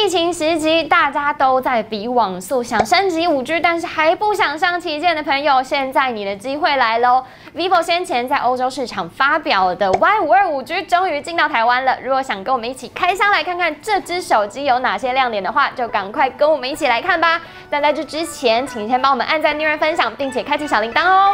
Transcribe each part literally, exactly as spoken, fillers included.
疫情时期，大家都在比网速，想升级 五 G， 但是还不想上旗舰的朋友，现在你的机会来喽 ！vivo 先前在欧洲市场发表的 Y 五二 五 G 终于进到台湾了。如果想跟我们一起开箱来看看这只手机有哪些亮点的话，就赶快跟我们一起来看吧！但在这之前，请先帮我们按赞、订阅、分享，并且开启小铃铛哦。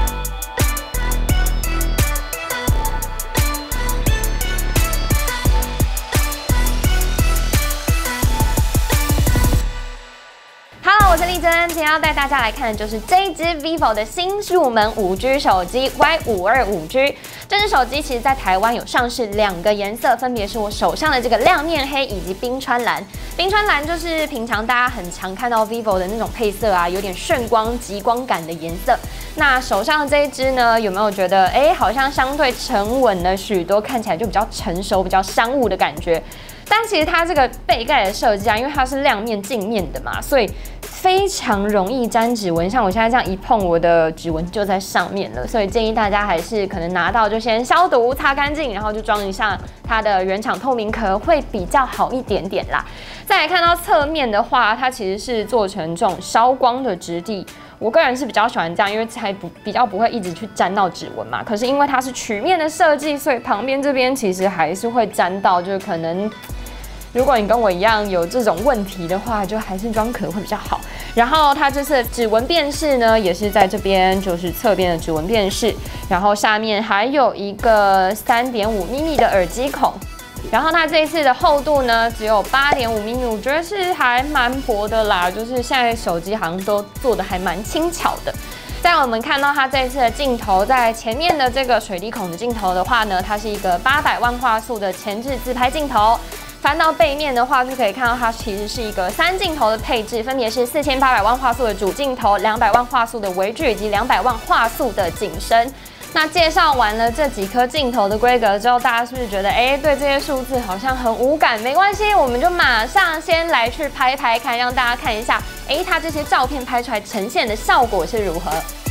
Hello， 我是丽珍，今天要带大家来看的就是这一支 vivo 的新入门 五 G 手机 Y 五二 五 G。这只手机其实在台湾有上市两个颜色，分别是我手上的这个亮面黑以及冰川蓝。冰川蓝就是平常大家很常看到 vivo 的那种配色啊，有点炫光、极光感的颜色。那手上的这一支呢，有没有觉得哎，好像相对沉稳了许多，看起来就比较成熟、比较商务的感觉？ 但其实它这个背盖的设计啊，因为它是亮面镜面的嘛，所以非常容易沾指纹。像我现在这样一碰，我的指纹就在上面了。所以建议大家还是可能拿到就先消毒、擦干净，然后就装一下它的原厂透明壳，会比较好一点点啦。再来看到侧面的话，它其实是做成这种烧光的质地。 我个人是比较喜欢这样，因为才不比较不会一直去沾到指纹嘛。可是因为它是曲面的设计，所以旁边这边其实还是会沾到，就是可能如果你跟我一样有这种问题的话，就还是装壳会比较好。然后它这次指纹辨识呢，也是在这边就是侧边的指纹辨识，然后下面还有一个 三点五毫米的耳机孔。 然后它这一次的厚度呢，只有 八点五毫米，我觉得是还蛮薄的啦。就是现在手机好像都做的还蛮轻巧的。再来我们看到它这一次的镜头，在前面的这个水滴孔的镜头的话呢，它是一个八百万画素的前置自拍镜头。翻到背面的话，就可以看到它其实是一个三镜头的配置，分别是四千八百万画素的主镜头、两百万画素的微距以及两百万画素的景深。 那介绍完了这几颗镜头的规格之后，大家是不是觉得，哎，对这些数字好像很无感？没关系，我们就马上先来去拍拍看，让大家看一下，哎，它这些照片拍出来呈现的效果是如何。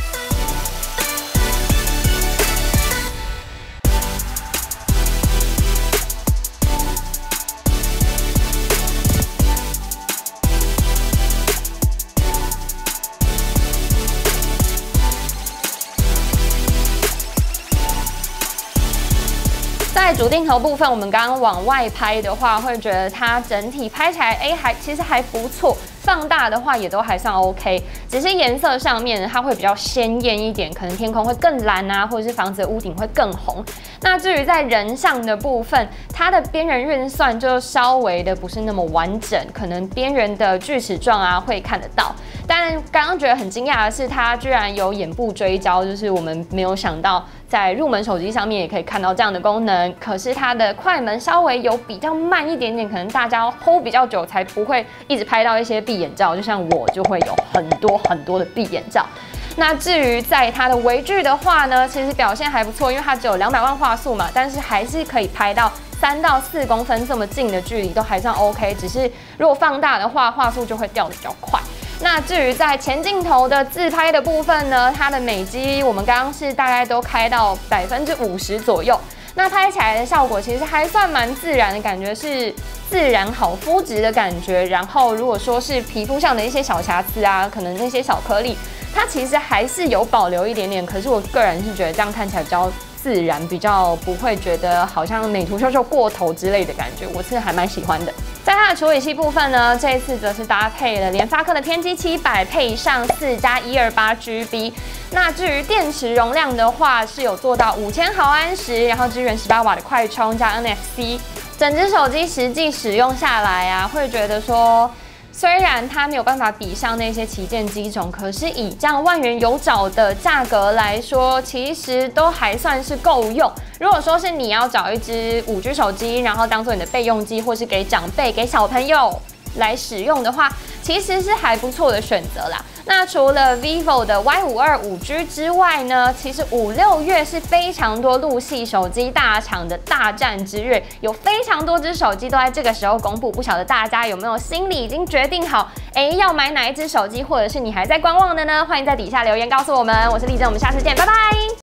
在主镜头部分，我们刚刚往外拍的话，会觉得它整体拍起来，哎，还其实还不错。放大的话也都还算 OK， 只是颜色上面它会比较鲜艳一点，可能天空会更蓝啊，或者是房子的屋顶会更红。那至于在人像的部分，它的边缘运算就稍微的不是那么完整，可能边缘的锯齿状啊会看得到。但刚刚觉得很惊讶的是，它居然有眼部追焦，就是我们没有想到。 在入门手机上面也可以看到这样的功能，可是它的快门稍微有比较慢一点点，可能大家要 hold 比较久才不会一直拍到一些闭眼照，就像我就会有很多很多的闭眼照。那至于在它的微距的话呢，其实表现还不错，因为它只有两百万画素嘛，但是还是可以拍到三到四公分这么近的距离都还算 OK， 只是如果放大的话，画素就会掉得比较快。 那至于在前镜头的自拍的部分呢，它的美肌我们刚刚是大概都开到百分之五十左右，那拍起来的效果其实还算蛮自然的，感觉是自然好肤质的感觉。然后如果说是皮肤上的一些小瑕疵啊，可能那些小颗粒，它其实还是有保留一点点。可是我个人是觉得这样看起来比较自然，比较不会觉得好像美图秀秀过头之类的感觉，我是还蛮喜欢的。 在它的处理器部分呢，这一次则是搭配了联发科的天玑七百，配上四加一二八 G B。那至于电池容量的话，是有做到五千毫安时，然后支援十八瓦的快充加 N F C。整只手机实际使用下来啊，会觉得说。 虽然它没有办法比上那些旗舰机种，可是以这样万元有找的价格来说，其实都还算是够用。如果说是你要找一只五 G 手机，然后当做你的备用机，或是给长辈、给小朋友来使用的话，其实是还不错的选择啦。那除了 vivo 的 Y 五二 五 G 之外呢，其实五六月是非常多陆系手机大厂的大战之月，有非常多只手机都在这个时候公布。不晓得大家有没有心里已经决定好，哎，要买哪一只手机，或者是你还在观望的呢？欢迎在底下留言告诉我们。我是丽珍，我们下次见，拜拜。